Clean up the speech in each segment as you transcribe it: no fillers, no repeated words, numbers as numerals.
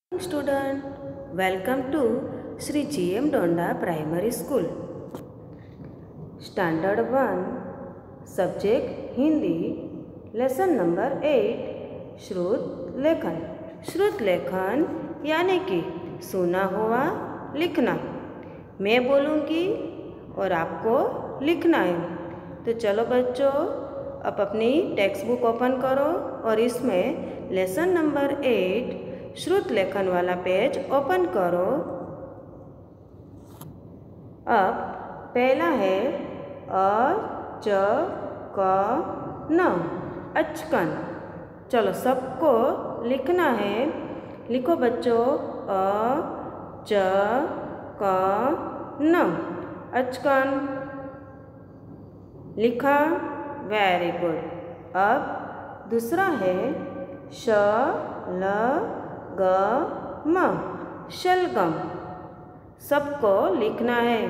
Student, welcome to Sri GM Donda Primary School. Standard 1, Subject Hindi, Lesson number 8, श्रुत लेखन। श्रुत लेखन यानी कि सुना हुआ लिखना। मैं बोलूँगी और आपको लिखना है। तो चलो बच्चों, अब अपनी टेक्स्ट बुक ओपन करो और इसमें लेसन नंबर 8 श्रुत लेखन वाला पेज ओपन करो। अब पहला है अ च क न, अचकन। चलो सबको लिखना है। लिखो बच्चों, अ च क न, अचकन। लिखा, वेरी गुड। अब दूसरा है श ल ग म, शलगम। सबको लिखना है।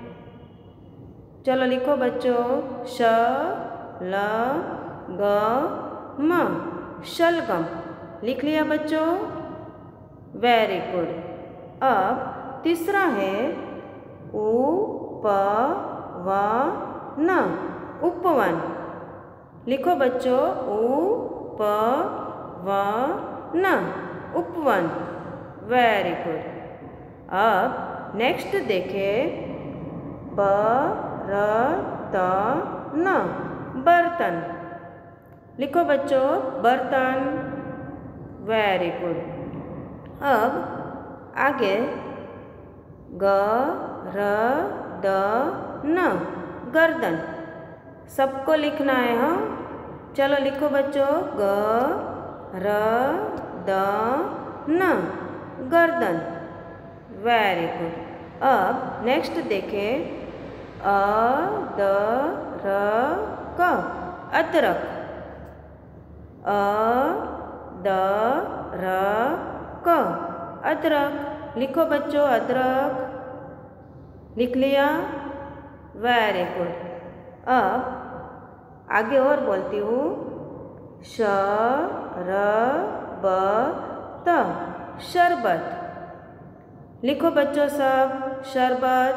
चलो लिखो बच्चों, श ल ग म, शलगम। लिख लिया बच्चों, वेरी गुड। अब तीसरा है उ प व न, उपवन। लिखो बच्चों, उ प व न, उपवन, वेरी गुड। अब नेक्स्ट देखें, ब र त न, बर्तन। लिखो बच्चों, बर्तन, वेरी गुड। अब आगे ग र द न, गर्दन। सबको लिखना है। हाँ, चलो लिखो बच्चों, ग र द न, गर्दन, वेरी गुड। अब नेक्स्ट देखें, अ द र क, अदरक। अ द र क, अदरक। लिखो बच्चों, अदरक। लिख लिया, वेरी गुड। अब आगे और बोलती हूँ, श र ब त, शरबत। लिखो बच्चों सब, शरबत,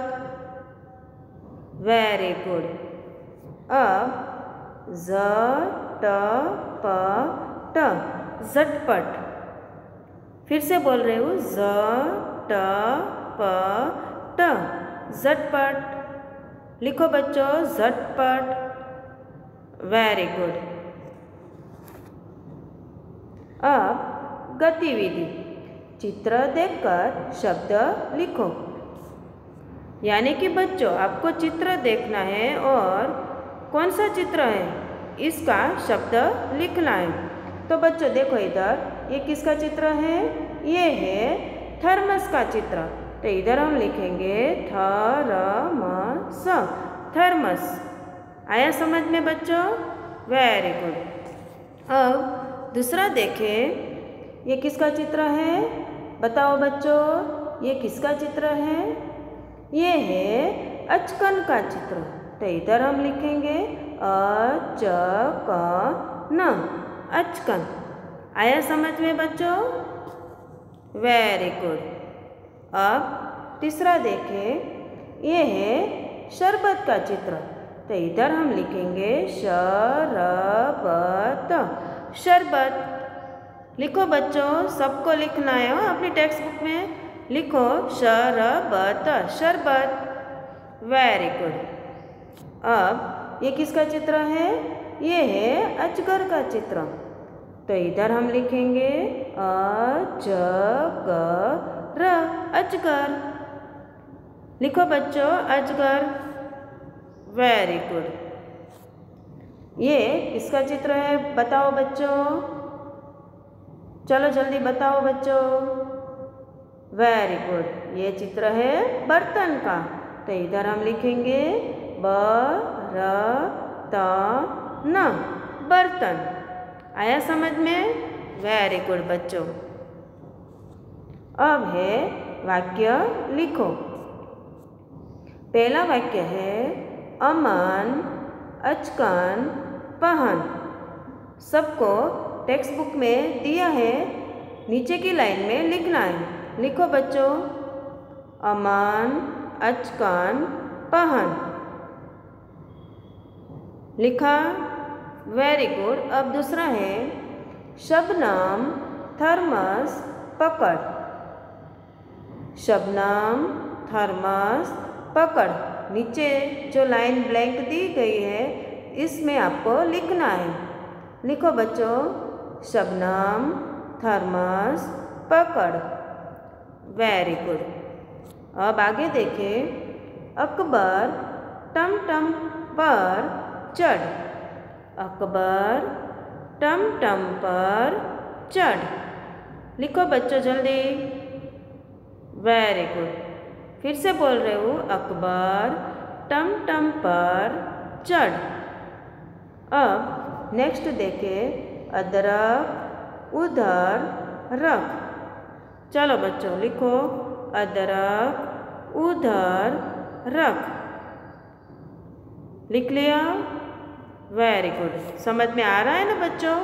वेरी गुड। अब ज ट प ट, झटपट। फिर से बोल रही हूँ, ज ट प ट, झटपट। लिखो बच्चों, झटपट, वेरी गुड। अब गतिविधि, चित्र देखकर शब्द लिखो। यानी कि बच्चों, आपको चित्र देखना है और कौन सा चित्र है इसका शब्द लिखना है। तो बच्चों देखो इधर, ये किसका चित्र है? ये है थर्मस का चित्र। तो इधर हम लिखेंगे थर्मस, थर्मस। आया समझ में बच्चों? Very good. अब दूसरा देखें, ये किसका चित्र है? बताओ बच्चों, ये किसका चित्र है? ये है अचकन का चित्र। तो इधर हम लिखेंगे अ च क न, अचकन। आया समझ में बच्चों? Very good. अब तीसरा देखें, ये है शरबत का चित्र। तो इधर हम लिखेंगे शरबत, शरबत। लिखो बच्चों, सबको लिखना है अपनी टेक्स्ट बुक में। लिखो शरबत, शरबत, वेरी गुड। अब ये किसका चित्र है? ये है अजगर का चित्र। तो इधर हम लिखेंगे अजगर, अजगर। लिखो बच्चों, अजगर, वेरी गुड। ये किसका चित्र है बताओ बच्चों? चलो जल्दी बताओ बच्चों। वेरी गुड, ये चित्र है बर्तन का। तो इधर हम लिखेंगे ब र त न, बर्तन। आया समझ में? वेरी गुड बच्चों। अब है वाक्य लिखो। पहला वाक्य है अमन अचकन पहन। सबको टेक्स्ट बुक में दिया है नीचे की लाइन में लिखना है। लिखो बच्चों, अमन अचकन पहन। लिखा, वेरी गुड। अब दूसरा है, शबनम थर्मस पकड़। शबनम थर्मस पकड़। नीचे जो लाइन ब्लैंक दी गई है इसमें आपको लिखना है। लिखो बच्चों, शबनम थर्मस पकड़। Very good. अब आगे देखें, अकबर टमटम पर चढ़। अकबर टमटम पर चढ़। लिखो बच्चों जल्दी। Very good. फिर से बोल रहे हूँ, अकबर टमटम पर चढ़। अब नेक्स्ट देखें, अदरक उधर रख। चलो बच्चों लिखो, अदरक उधर रख। लिख लिया? Very good. समझ में आ रहा है ना बच्चों?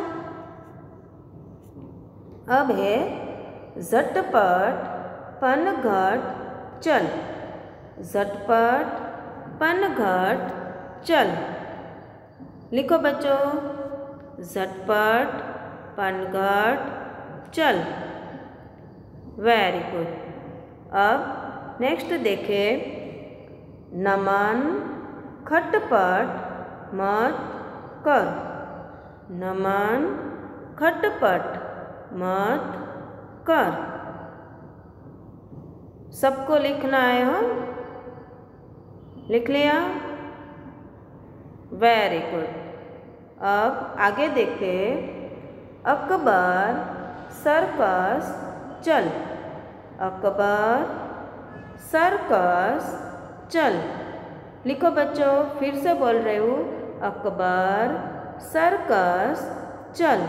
अब है, झटपट पनघट चल। झटपट पनघट चल। लिखो बच्चों, झटपट पनघट चल। Very good. अब नेक्स्ट देखें, नमन खटपट मत कर। नमन खटपट मत कर। सबको लिखना है। हम लिख लिया? Very good. अब आगे देखते, अकबर सर्कस चल। अकबर सर्कस चल। लिखो बच्चों, फिर से बोल रही हूँ, अकबर सर्कस चल।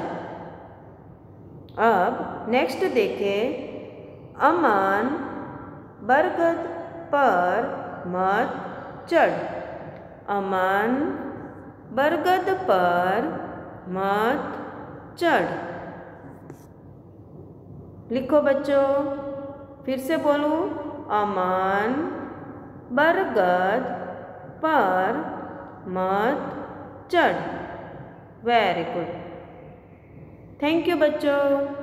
अब नेक्स्ट देखें, अमन बरगद पर मत चढ़। अमन बरगद पर मत चढ़। लिखो बच्चों, फिर से बोलूं, अमन बरगद पर मत चढ़। Very good. थैंक यू बच्चों।